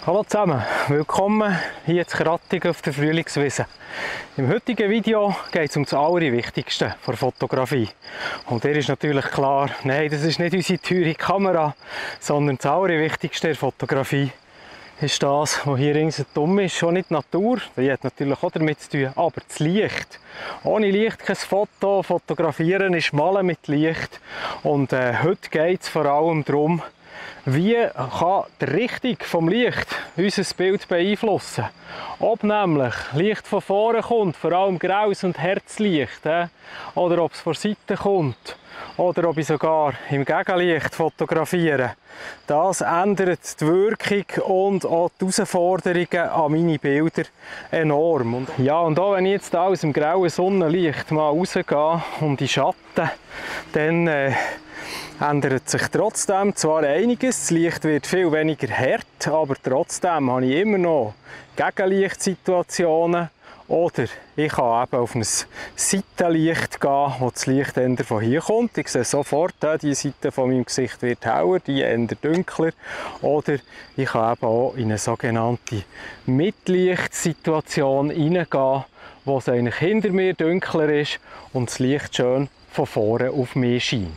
Hallo zusammen, willkommen hier in Krattig auf der Frühlingswiese. Im heutigen Video geht es um das Allerwichtigste der Fotografie. Und dir ist natürlich klar, nein, das ist nicht unsere teure Kamera, sondern das Allerwichtigste der Fotografie ist das, was hier ringsherum ist. Schon nicht die Natur, die hat natürlich auch damit zu tun, aber das Licht. Ohne Licht kein Foto, fotografieren ist Malen mit Licht. Und heute geht es vor allem darum, wie kann die Richtung vom Licht unser Bild beeinflussen? Ob nämlich Licht von vorne kommt, vor allem graues und Herzlicht, oder ob es von der Seite kommt, oder ob ich sogar im Gegenlicht fotografiere. Das ändert die Wirkung und auch die Herausforderungen an meine Bilder enorm. Und auch wenn ich jetzt aus dem grauen Sonnenlicht mal rausgehe und die Schatten, dann ändert sich trotzdem zwar einiges, das Licht wird viel weniger hart, aber trotzdem habe ich immer noch Gegenlichtsituationen oder ich kann eben auf ein Seitenlicht gehen, wo das Licht eher von hier kommt. Ich sehe sofort, die Seite von meinem Gesicht wird heller, die eher dunkler. Oder ich kann eben auch in eine sogenannte Mitlichtsituation hineingehen, wo es eigentlich hinter mir dunkler ist und das Licht schön von vorne auf mich scheint.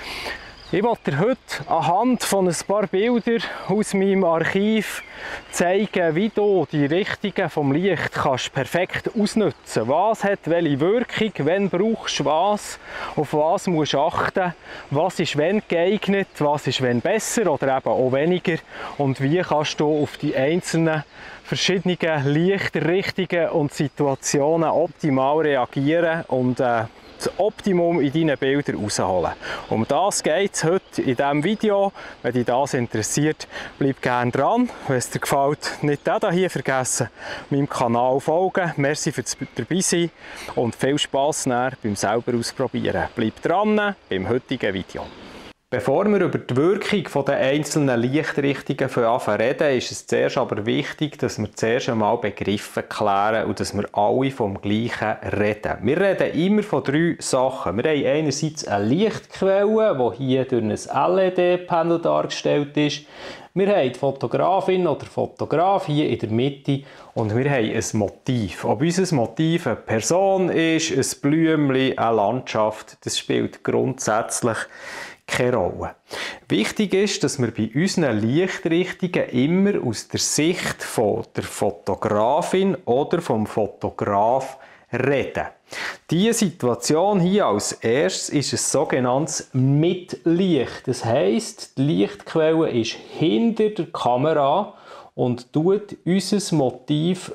Ich möchte dir heute anhand von ein paar Bildern aus meinem Archiv zeigen, wie du die Richtungen vom Licht kannst perfekt ausnutzen kannst. Was hat welche Wirkung, wann brauchst du was, auf was musst du achten, was ist wenn geeignet, was ist wenn besser oder eben auch weniger und wie kannst du auf die einzelnen verschiedenen Lichtrichtungen und Situationen optimal reagieren und das Optimum in deinen Bildern rausholen. Um das geht es heute in diesem Video. Wenn dich das interessiert, bleib gerne dran. Wenn es dir gefällt, nicht den hier vergessen, meinem Kanal folgen. Merci fürs Dabeisein und viel Spass beim selber ausprobieren. Bleib dran beim heutigen Video. Bevor wir über die Wirkung der einzelnen Lichtrichtungen reden, ist es zuerst aber wichtig, dass wir zuerst einmal Begriffe klären und dass wir alle vom Gleichen reden. Wir reden immer von drei Sachen. Wir haben einerseits eine Lichtquelle, die hier durch ein LED-Panel dargestellt ist. Wir haben die Fotografin oder Fotograf hier in der Mitte und wir haben ein Motiv. Ob unser Motiv eine Person ist, ein Blümchen, eine Landschaft, das spielt grundsätzlich keine Rolle. Wichtig ist, dass wir bei unseren Lichtrichtungen immer aus der Sicht von der Fotografin oder vom Fotograf reden. Diese Situation hier als erstes ist ein sogenanntes Mitlicht. Das heisst, die Lichtquelle ist hinter der Kamera und tut unser Motiv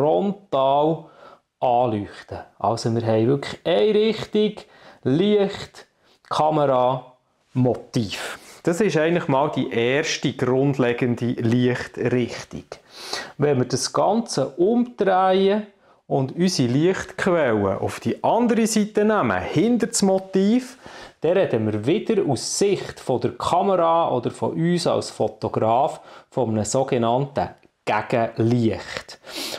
frontal anleuchten. Also wir haben wirklich eine Richtung, Licht, Kamera, Motiv. Das ist eigentlich mal die erste grundlegende Lichtrichtung. Wenn wir das Ganze umdrehen und unsere Lichtquelle auf die andere Seite nehmen, hinter das Motiv, dann reden wir wieder aus Sicht von der Kamera oder von uns als Fotograf von einem sogenannten Gegenlicht.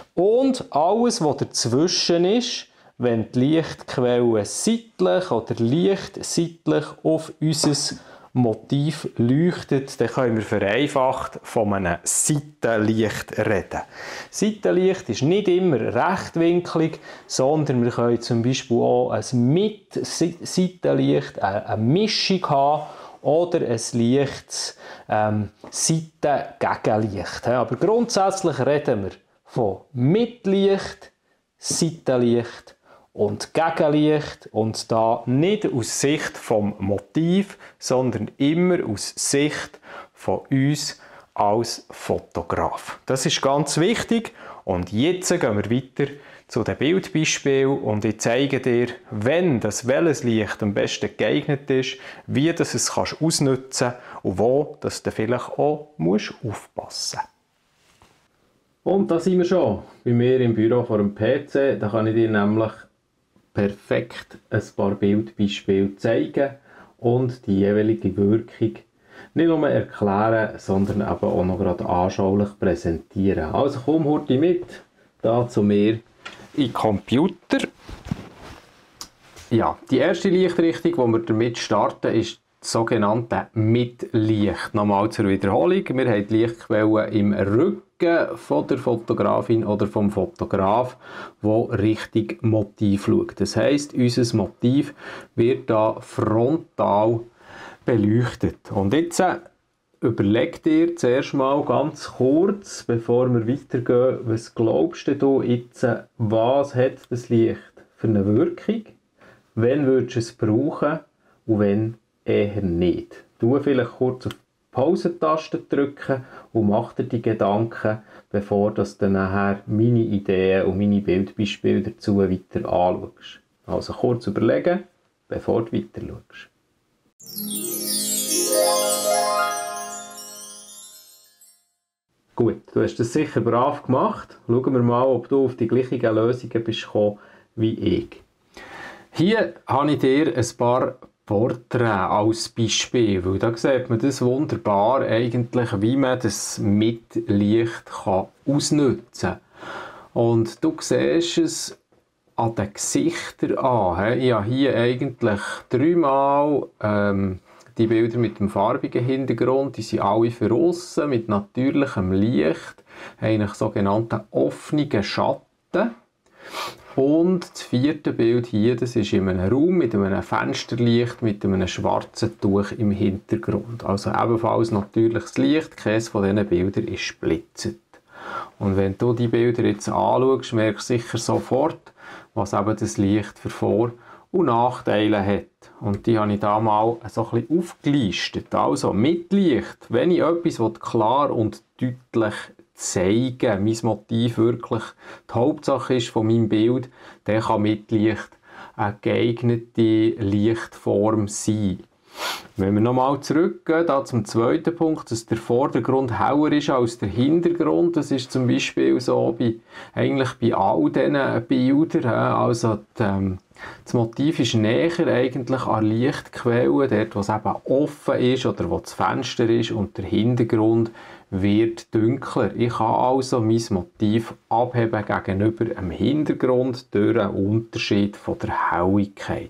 Und alles, was dazwischen ist, wenn die Lichtquelle seitlich oder lichtseitlich auf unser Motiv leuchtet, dann können wir vereinfacht von einem Seitenlicht reden. Seitenlicht ist nicht immer rechtwinklig, sondern wir können zum Beispiel auch ein Mit-Seitenlicht, eine Mischung haben oder ein leichtes Seitengegenlicht. Aber grundsätzlich reden wir von Mitlicht, Seitenlicht und Gegenlicht und da nicht aus Sicht vom Motiv, sondern immer aus Sicht von uns als Fotograf. Das ist ganz wichtig und jetzt gehen wir weiter zu den Bildbeispielen und ich zeige dir, welches Licht am besten geeignet ist, wie du es ausnutzen kannst und wo du vielleicht auch aufpassen musst. Und da sind wir schon bei mir im Büro vor dem PC. Da kann ich dir nämlich perfekt ein paar Bildbeispiele zeigen und die jeweilige Wirkung nicht nur erklären, sondern aber auch noch gerade anschaulich präsentieren. Also komm heute mit da zu mir in den Computer. Ja, die erste Lichtrichtung, die wir damit starten, ist das sogenannte Mitlicht. Nochmal zur Wiederholung. Wir haben die Lichtquelle im Rücken von der Fotografin oder vom Fotograf, wo Richtung Motiv schaut. Das heisst, unser Motiv wird da frontal beleuchtet. Und jetzt überleg dir zuerst mal ganz kurz, bevor wir weitergehen, was glaubst du jetzt, was hat das Licht für eine Wirkung? Wann würdest du es brauchen und wann eher nicht? Du vielleicht kurz auf die Pause-Taste drücken und mach dir die Gedanken, bevor du dann nachher meine Ideen und meine Bildbeispiele dazu weiter anschaust. Also kurz überlegen, bevor du weiter schaust. Gut, du hast das sicher brav gemacht. Schauen wir mal, ob du auf die gleichen Lösungen bist gekommen wie ich. Hier habe ich dir ein paar Porträts als Beispiel, weil da sieht man das wunderbar eigentlich, wie man das Mitlicht ausnutzen kann. Und du siehst es an den Gesichtern an. Ich habe hier eigentlich dreimal die Bilder mit dem farbigen Hintergrund, die sind alle für aussen mit natürlichem Licht, eigentlich sogenannten offenen Schatten. Und das vierte Bild hier, das ist in einem Raum mit einem Fensterlicht mit einem schwarzen Tuch im Hintergrund. Also ebenfalls natürliches Licht, keines von diesen Bildern ist splitzet. Und wenn du die Bilder jetzt anschaust, merkst du sicher sofort, was eben das Licht für Vor- und Nachteile hat. Und die habe ich da mal so ein bisschen aufgelistet. Also mit Licht, wenn ich etwas klar und deutlich zeigen, mein Motiv wirklich die Hauptsache ist von meinem Bild, dann kann Mitlicht eine geeignete Lichtform sein. Wenn wir nochmal zurückgehen da zum zweiten Punkt, dass der Vordergrund heller ist als der Hintergrund, das ist zum Beispiel so eigentlich bei all diesen Bildern, also das Motiv ist näher eigentlich an Lichtquellen, dort wo es eben offen ist oder wo das Fenster ist und der Hintergrund wird dunkler. Ich kann also mein Motiv abheben gegenüber dem Hintergrund durch einen Unterschied von der Helligkeit.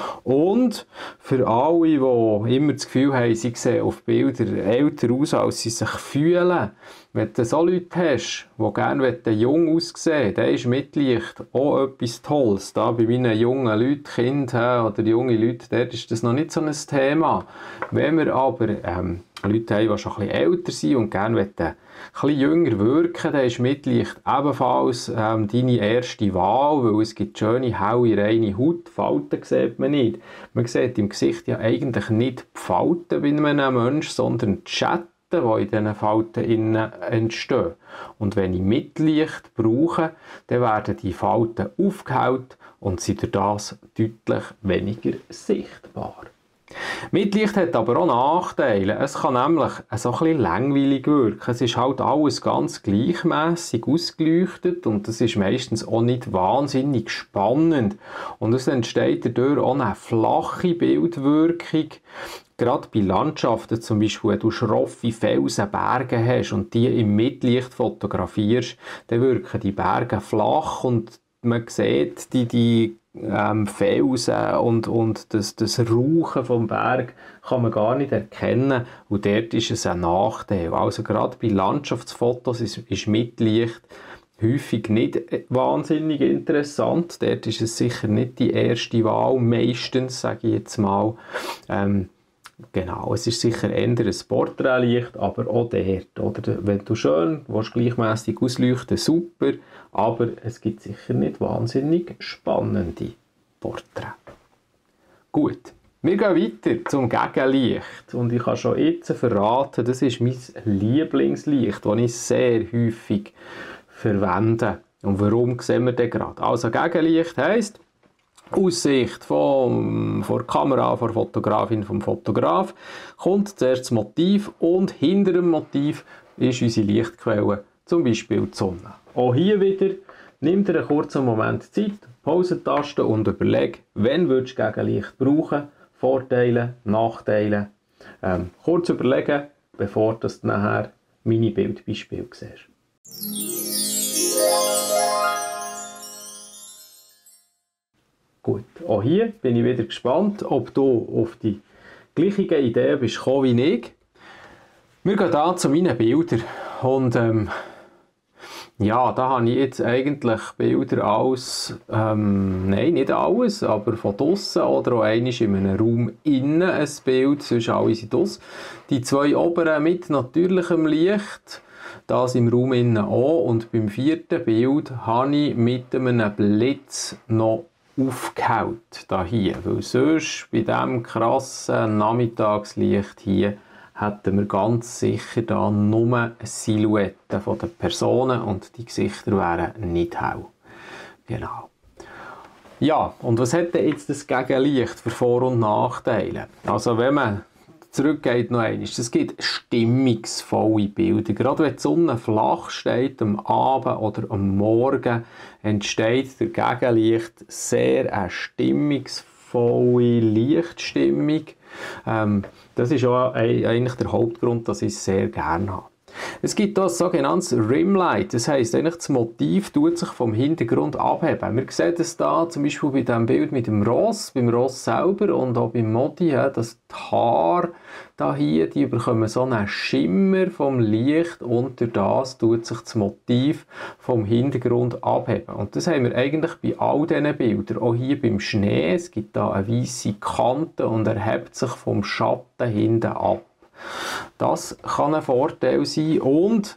Und für alle, die immer das Gefühl haben, sie sehen auf Bildern älter aus, als sie sich fühlen, wenn du so Leute hast, die gerne jung aussehen, dann ist Mitlicht auch etwas Tolles. Da bei meinen jungen Leuten, Kinder oder junge Leute, dort ist das noch nicht so ein Thema. Wenn wir aber Leute haben, die schon ein bisschen älter sind und gerne ein bisschen jünger wirken, dann ist Mitlicht ebenfalls deine erste Wahl, weil es gibt schöne, helle, reine Haut. Falten sieht man nicht. Man sieht im Gesicht ja eigentlich nicht die Falten bei einem Menschen, sondern die Schatten, die in diesen Falten innen entstehen. Und wenn ich Mitlicht brauche, dann werden die Falten aufgehellt und sind durch das deutlich weniger sichtbar. Mitlicht hat aber auch Nachteile. Es kann nämlich so ein bisschen langweilig wirken. Es ist halt alles ganz gleichmäßig ausgeleuchtet und das ist meistens auch nicht wahnsinnig spannend. Und es entsteht dadurch auch eine flache Bildwirkung. Gerade bei Landschaften zum Beispiel, wenn du schroffe Felsen, Berge hast und die im Mitlicht fotografierst, dann wirken die Berge flach und man sieht die Felsen und das Rauchen vom Berg kann man gar nicht erkennen und dort ist es ein Nachteil. Also gerade bei Landschaftsfotos ist Mitlicht häufig nicht wahnsinnig interessant. Dort ist es sicher nicht die erste Wahl, meistens, sage ich jetzt mal. Genau, es ist sicher eher ein Porträtlicht, aber auch dort. Oder? Wenn du schön gleichmäßig ausleuchten, super, aber es gibt sicher nicht wahnsinnig spannende Porträts. Gut, wir gehen weiter zum Gegenlicht. Und ich kann schon jetzt verraten, das ist mein Lieblingslicht, das ich sehr häufig verwende. Und warum sehen wir das gerade? Also Gegenlicht heisst, aus Sicht von der Kamera, von der Fotografin, vom Fotograf, kommt zuerst das Motiv und hinter dem Motiv ist unsere Lichtquelle, zum Beispiel die Sonne. Auch hier wieder, nimm dir einen kurzen Moment Zeit, Pausentaste und überleg, wann würdest du Gegenlicht brauchen, Vorteile, Nachteile. Kurz überlegen, bevor du nachher meine Bildbeispiele siehst. Gut, auch hier bin ich wieder gespannt, ob du auf die gleichen Idee bist gekommen wie ich. Wir gehen hier zu meinen Bildern und ja, da habe ich jetzt eigentlich Bilder alles, nein, nicht alles, aber von draussen oder auch einmal in einem Raum innen ein Bild, sonst alle sind draussen. Die 2 oberen mit natürlichem Licht, das im Raum innen auch, und beim 4. Bild habe ich mit einem Blitz noch aufgehellt, da hier, weil sonst bei diesem krassen Nachmittagslicht hier hätten wir ganz sicher da nur Silhouetten von den Personen und die Gesichter wären nicht hell. Genau. Ja, und was hat denn jetzt das Gegenlicht für Vor- und Nachteile? Also wenn man zurückgeht noch einmal, es gibt stimmungsvolle Bilder. Gerade wenn die Sonne flach steht, am Abend oder am Morgen, entsteht der Gegenlicht sehr eine stimmungsvolle Lichtstimmung. Das ist auch eigentlich der Hauptgrund, dass ich es sehr gerne habe. Es gibt hier ein sogenanntes Rimlight, das heisst, eigentlich das Motiv tut sich vom Hintergrund abheben. Wir sehen es da zum Beispiel bei diesem Bild mit dem Ross, beim Ross selber und auch beim Modi, dass die Haare da hier, die bekommen so einen Schimmer vom Licht und durch das tut sich das Motiv vom Hintergrund abheben. Und das haben wir eigentlich bei all diesen Bildern, auch hier beim Schnee, es gibt da eine weisse Kante und er hebt sich vom Schatten hinten ab. Das kann ein Vorteil sein und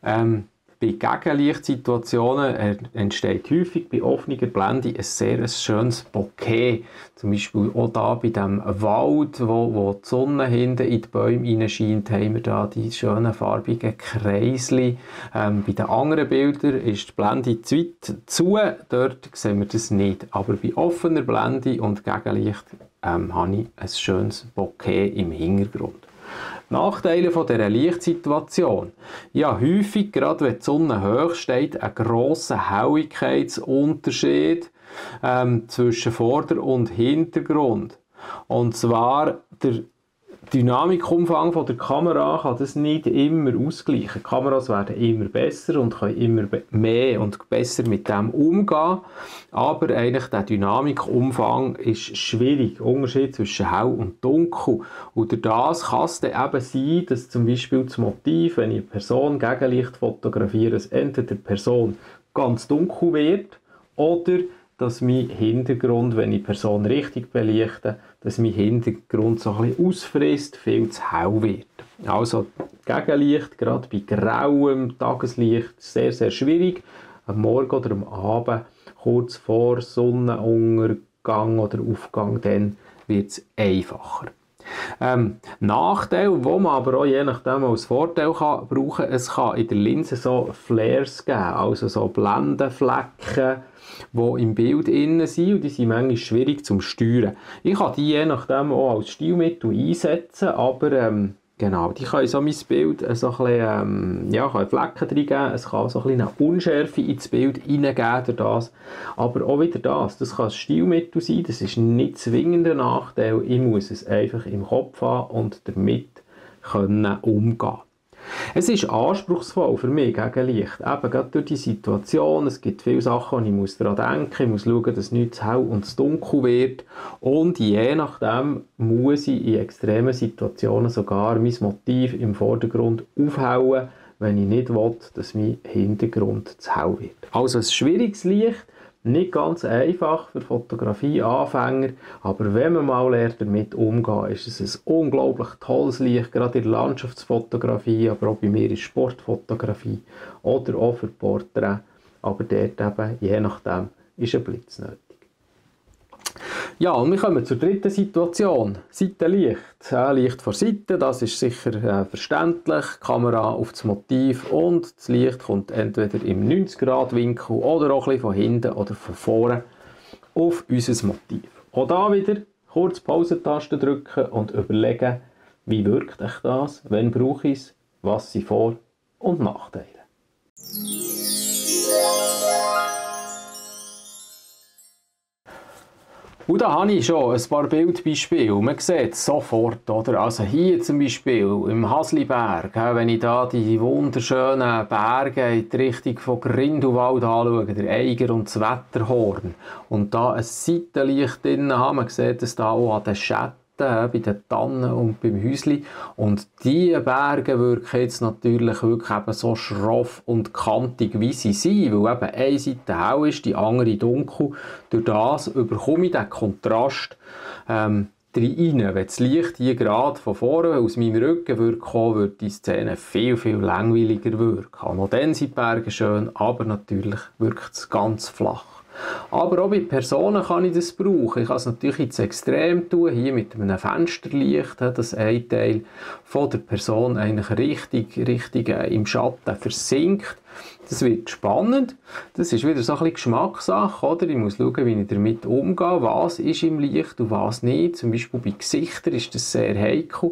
bei Gegenlichtsituationen entsteht häufig bei offener Blende ein sehr schönes Bokeh. Zum Beispiel auch da bei dem Wald, wo die Sonne hinten in die Bäume hineinscheint, haben wir da die schönen farbigen Kreisli. Bei den anderen Bildern ist die Blende zu weit zu, dort sehen wir das nicht. Aber bei offener Blende und Gegenlicht habe ich ein schönes Bokeh im Hintergrund. Nachteile von dieser Lichtsituation. Ja, häufig, gerade wenn die Sonne hoch steht, ein grosser Helligkeitsunterschied zwischen Vorder- und Hintergrund. Und zwar der Dynamikumfang von der Kamera kann das nicht immer ausgleichen. Die Kameras werden immer besser und können immer mehr und besser mit dem umgehen. Aber eigentlich der Dynamikumfang ist schwierig. Unterschied zwischen hell und dunkel. Und durch das kann es dann eben sein, dass zum Beispiel das Motiv, wenn ich eine Person Gegenlicht fotografiere, dass entweder die Person ganz dunkel wird oder dass mein Hintergrund, wenn ich die Person richtig belichte, dass mein Hintergrund so ein bisschen ausfrisst, viel zu hell wird. Also Gegenlicht, gerade bei grauem Tageslicht, sehr, sehr schwierig. Am Morgen oder am Abend, kurz vor Sonnenuntergang oder Aufgang, dann wird es einfacher. Nachteil, wo man aber auch je nachdem als Vorteil kann brauchen, es kann in der Linse so Flares geben, also so Blendenflecken, die im Bild innen sind und die sind manchmal schwierig zum Steuern. Ich kann die je nachdem auch als Stilmittel einsetzen, aber genau, die können so mein Bild so ein bisschen, kann Flecken reingeben, es kann so ein bisschen eine Unschärfe ins Bild reingeben durch das, aber auch wieder das kann ein Stilmittel sein, das ist nicht zwingend ein Nachteil, ich muss es einfach im Kopf haben und damit können umgehen. Es ist anspruchsvoll für mich Gegenlicht, eben gerade durch die Situation, es gibt viele Sachen, die ich daran denken muss, ich muss schauen, dass nicht zu hell und zu dunkel wird und je nachdem muss ich in extremen Situationen sogar mein Motiv im Vordergrund aufhellen, wenn ich nicht will, dass mein Hintergrund zu hell wird. Also ein schwieriges Licht, nicht ganz einfach für Fotografieanfänger, aber wenn man mal lernt, damit umzugehen, ist es ein unglaublich tolles Licht, gerade in der Landschaftsfotografie, aber auch bei mir in Sportfotografie oder auch für Porträts, aber dort eben, je nachdem, ist ein Blitz nötig. Ja, und wir kommen zur dritten Situation. Seitenlicht. Licht von Seite, das ist sicher verständlich. Kamera auf das Motiv und das Licht kommt entweder im 90-Grad-Winkel oder auch ein bisschen von hinten oder von vorne auf unser Motiv. Auch da wieder kurz Pausentaste drücken und überlegen, wie wirkt euch das, wann brauche ich es, was sind Vor- und Nachteile. Und da habe ich schon ein paar Bildbeispiele. Man sieht es sofort, oder? Also hier zum Beispiel im Hasliberg, wenn ich da die wunderschönen Berge in die Richtung von Grindelwald anschaue, der Eiger und das Wetterhorn, und da ein Seitenlicht drin habe, man sieht es da auch an den Schatten bei den Tannen und beim Häusli. Und diese Berge wirken jetzt natürlich wirklich eben so schroff und kantig, wie sie sind, weil eben eine Seite hell ist, die andere dunkel. Durch das bekomme ich den Kontrast rein. Wenn das Licht hier gerade von vorne aus meinem Rücken würde kommen, würde die Szene viel, viel langweiliger wirken. Auch dann sind die Berge schön, aber natürlich wirkt es ganz flach. Aber auch bei Personen kann ich das brauchen. Ich kann es natürlich ins Extrem tun, hier mit einem Fensterlicht, dass ein Teil von der Person eigentlich richtig im Schatten versinkt. Das wird spannend. Das ist wieder so ein bisschen Geschmackssache, oder? Ich muss schauen, wie ich damit umgehe, was ist im Licht und was nicht. Zum Beispiel bei Gesichtern ist das sehr heikel.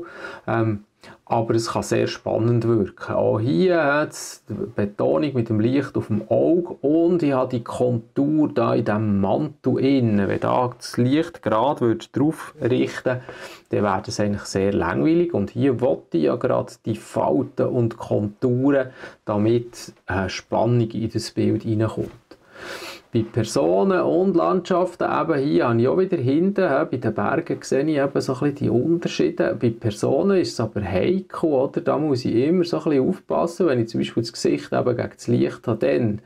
Aber es kann sehr spannend wirken. Auch hier hat es die Betonung mit dem Licht auf dem Auge und ich habe die Kontur da in diesem Mantel innen. Wenn da das Licht gerade drauf richten, dann wäre das eigentlich sehr langweilig. Und hier wollte ich ja gerade die Falten und Konturen, damit Spannung in das Bild reinkommt. Bei Personen und Landschaften, eben hier habe ich auch wieder hinten, bei den Bergen sehe ich eben so ein bisschen die Unterschiede. Bei Personen ist es aber heikel, oder? Da muss ich immer so ein bisschen aufpassen, wenn ich zum Beispiel das Gesicht eben gegen das Licht habe, dann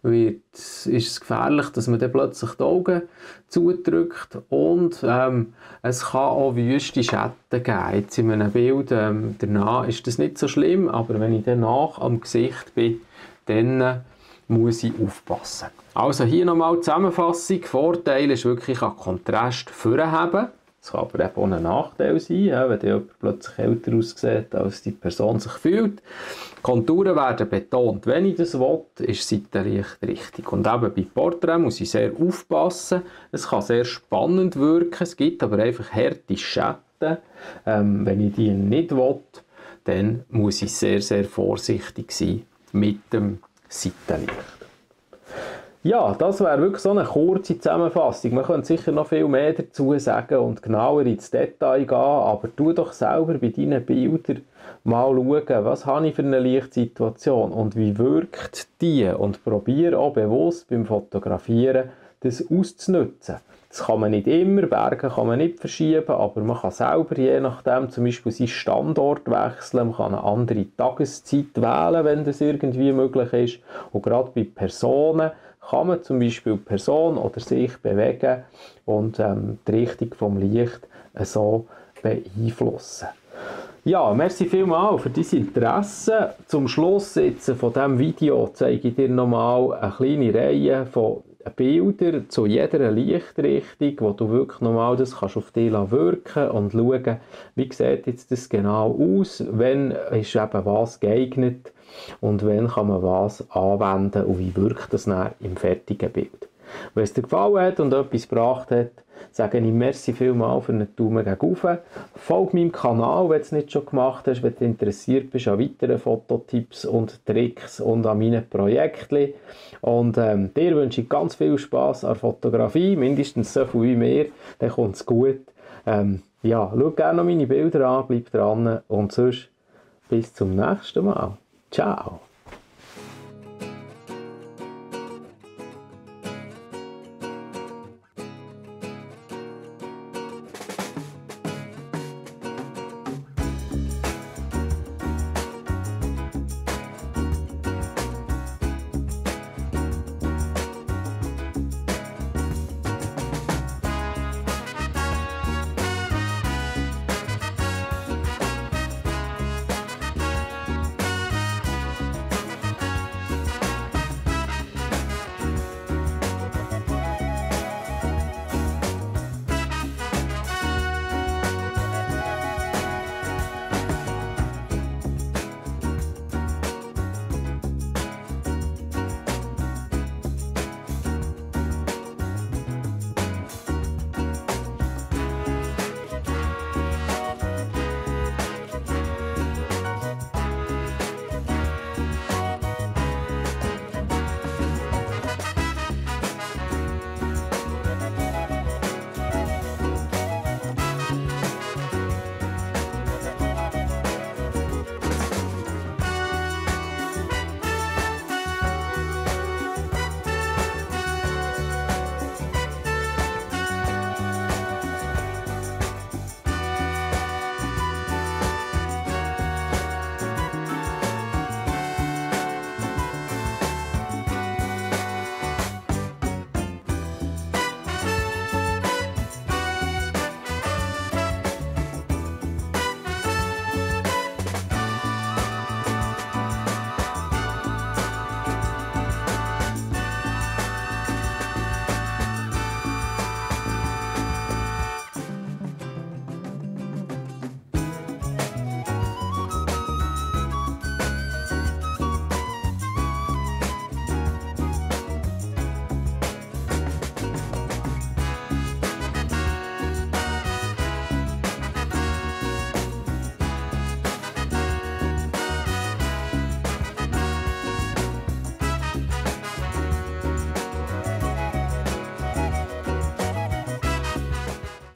ist es gefährlich, dass man dann plötzlich die Augen zudrückt und es kann auch wüste Schatten geben. Jetzt in einem Bild danach ist das nicht so schlimm, aber wenn ich danach am Gesicht bin, dann muss ich aufpassen. Also hier nochmal die Zusammenfassung. Vorteil ist wirklich an Kontrast vorheben. Das kann aber eben auch ein Nachteil sein, wenn jemand plötzlich älter aussieht, als die Person sich fühlt. Die Konturen werden betont. Wenn ich das will, ist Seitenlicht richtig. Und eben bei Porträts muss ich sehr aufpassen. Es kann sehr spannend wirken, es gibt aber einfach harte Schatten. Wenn ich die nicht will, dann muss ich sehr, sehr vorsichtig sein mit dem Seitenlicht. Ja, das wäre wirklich so eine kurze Zusammenfassung. Man könnte sicher noch viel mehr dazu sagen und genauer ins Detail gehen, aber tu doch selber bei deinen Bildern mal schauen, was habe ich für eine Lichtsituation und wie wirkt die und probiere auch bewusst beim Fotografieren das auszunutzen. Das kann man nicht immer, Berge kann man nicht verschieben, aber man kann selber je nachdem zum Beispiel seinen Standort wechseln, man kann eine andere Tageszeit wählen, wenn das irgendwie möglich ist. Und gerade bei Personen kann man zum Beispiel die Person oder sich bewegen und die Richtung vom Licht so beeinflussen. Ja, merci vielmals für dein Interesse. Zum Schluss jetzt von diesem Video zeige ich dir nochmal eine kleine Reihe von Bilder zu jeder Lichtrichtung, wo du wirklich nochmal das kannst auf dich wirken und schauen, wie sieht jetzt das genau aus, wenn ist eben was geeignet und wenn kann man was anwenden und wie wirkt das dann im fertigen Bild. Wenn es dir gefallen hat und etwas gebracht hat, sage ich merci vielmals für einen Daumen gegen rauf. Folge meinem Kanal, wenn du es nicht schon gemacht hast, wenn du interessiert bist an weiteren Fototipps und Tricks und an meinen Projekten. Und dir wünsche ich ganz viel Spass an Fotografie, mindestens so viel wie mir, dann kommt es gut. Ja, schau gerne noch meine Bilder an, bleib dran und sonst bis zum nächsten Mal. Ciao!